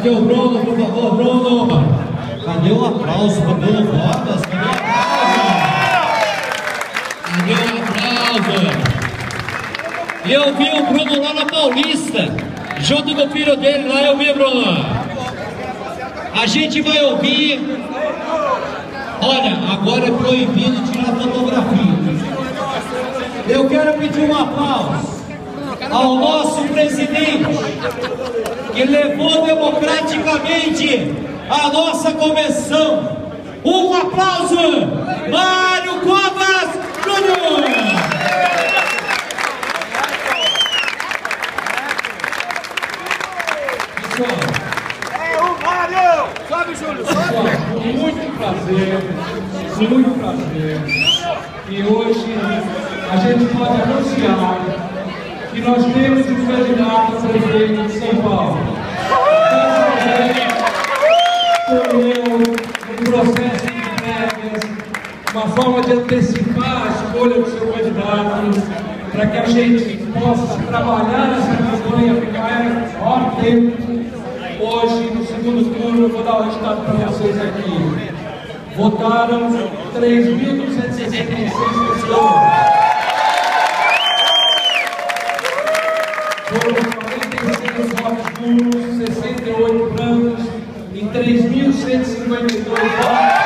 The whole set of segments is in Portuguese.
Cadê o Bruno, por favor, Bruno? Cadê o aplauso para o Bruno Vargas? Cadê o aplauso? Eu vi o Bruno lá na Paulista, junto com o filho dele, lá eu vi, Bruno. A gente vai ouvir. Olha, agora é proibido tirar fotografia. Eu quero pedir um aplauso ao nosso presidente, que levou democraticamente a nossa convenção. Um aplauso, Mário Covas Júnior! Sobe, Júlio, sobe! Muito prazer. E hoje a gente pode anunciar que nós temos um candidato a prefeito de São Paulo. Escolheu um processo de prévias, uma forma de antecipar a escolha do seu candidato, para que a gente possa trabalhar nessa campanha, ficar há tempo. Hoje, no segundo turno, eu vou dar o resultado para vocês aqui. Votaram 3.266 pessoas. Foram 46 votos nulos, 68 brancos e 3.152 votos.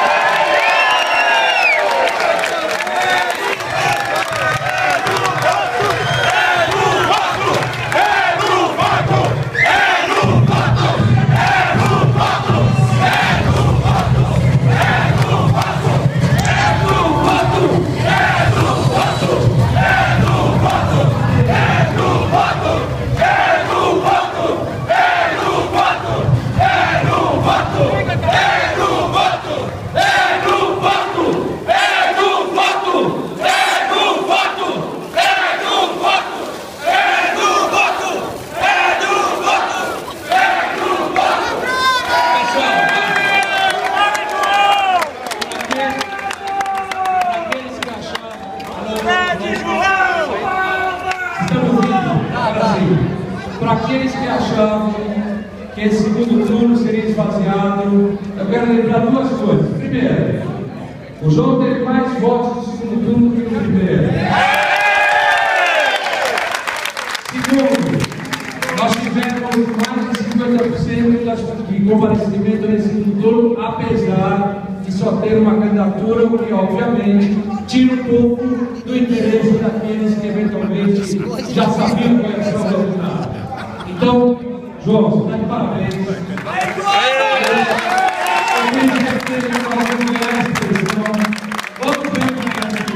Para aqueles que achavam que esse segundo turno seria esvaziado, eu quero lembrar duas coisas. Primeiro, o João teve mais votos no segundo turno que no primeiro. Segundo, nós tivemos mais de 50% de comparecimento nesse segundo turno, apesar de só ter uma candidatura, o que obviamente tira um pouco do interesse daqueles que eventualmente já sabiam qual era o seu resultado. Então, João, você está de parabéns. Eu tenho certeza que nós vamos ganhar essa eleição. Vamos ganhar essa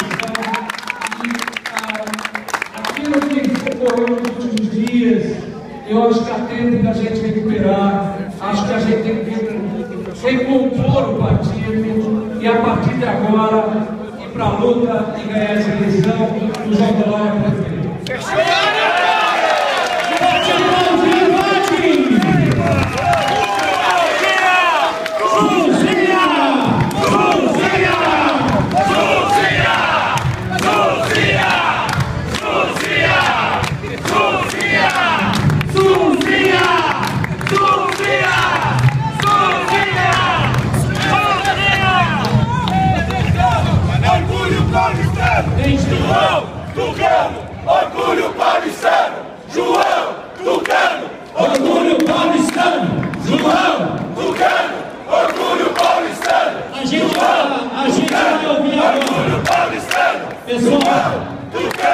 eleição. E aquilo que ocorreu nos últimos dias, eu acho que há tempo da gente recuperar. Acho que a gente tem que recompor o partido e, a partir de agora, ir para a luta e ganhar essa eleição. O João Dória é prefeito. João Tucano, orgulho paulistano. João Tucano, orgulho paulistano. João Tucano, orgulho paulistano. A gente vai ouvir agora. Orgulho paulistano. Pessoal, Tucano.